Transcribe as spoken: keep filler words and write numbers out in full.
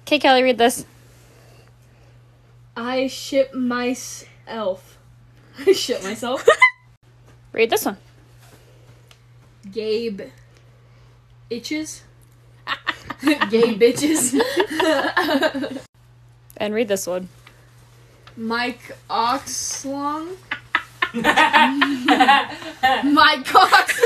Okay, Kelly, read this. I ship myself. I ship myself. Read this one. Gabe itches. Gay bitches. And read this one. Mike Oxlong. Mike Ox.